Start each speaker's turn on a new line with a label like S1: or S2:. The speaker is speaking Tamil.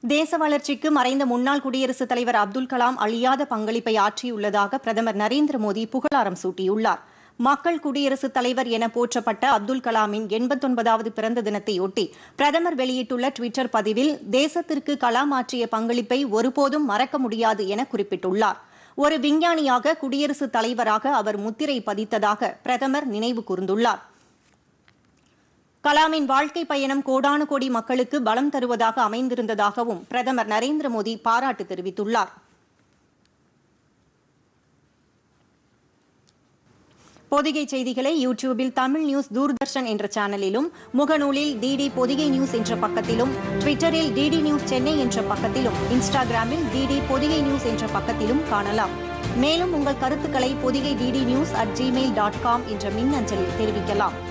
S1: தேச வளர்ச்சிக்கு மறைந்த முன்னாள் குடியரசுத் தலைவர் அப்துல் கலாம் அழியாத பங்களிப்பை ஆற்றியுள்ளதாக பிரதமர் நரேந்திர மோடி புகழாரம் சூட்டியுள்ளார். மக்கள் குடியரசுத் தலைவர் என போற்றப்பட்ட அப்துல் கலாமின் 89வது பிறந்த தினத்தையொட்டி பிரதமர் வெளியிட்டுள்ள டுவிட்டர் பதிவில் தேசத்திற்கு கலாம் ஆற்றிய பங்களிப்பை ஒருபோதும் மறக்க முடியாது என குறிப்பிட்டுள்ளார். ஒரு விஞ்ஞானியாக, குடியரசுத் தலைவராக அவர் முத்திரை பதித்ததாக பிரதமர் நினைவு கூர்ந்துள்ளார். கலாமின் வாழ்க்கை பயணம் கோடானு கோடி மக்களுக்கு பலம் தருவதாக அமைந்திருந்ததாகவும் பிரதமர் நரேந்திர மோடி பாராட்டு தெரிவித்துள்ளார். பொதிகை செய்திகளை யூடியூபில் தமிழ் நியூஸ் தூர்தர்ஷன் என்ற சேனலிலும், முகநூலில் டிடி பொதிகை நியூஸ் என்ற பக்கத்திலும், ட்விட்டரில் டிடி நியூஸ் சென்னை என்ற பக்கத்திலும், இன்ஸ்டாகிராமில் டிடி பொதிகை நியூஸ் என்ற பக்கத்திலும் காணலாம். மேலும் உங்கள் கருத்துக்களை பொதிகை DD news@gmail.com என்ற மின்னஞ்சலில் தெரிவிக்கலாம்.